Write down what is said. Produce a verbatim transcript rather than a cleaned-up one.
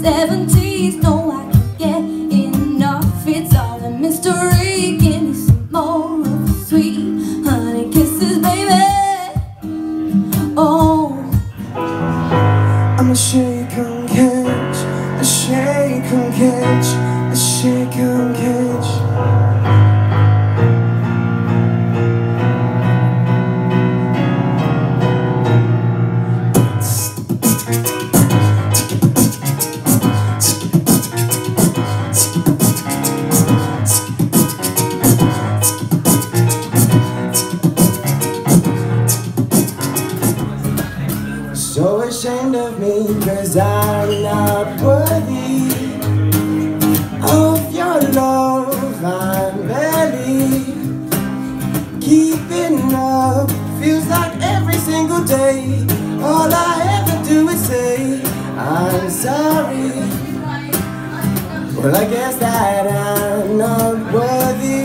seventies. No, I can't get enough. It's all a mystery. Give me some more of the sweet honey kisses, baby. Oh, I'm a shake and catch, a shake and catch, a shake and catch. So ashamed of me, cause I'm not worthy of your love. I'm barely keeping up. Feels like every single day all I ever do is say I'm sorry. Well, I guess that I'm not worthy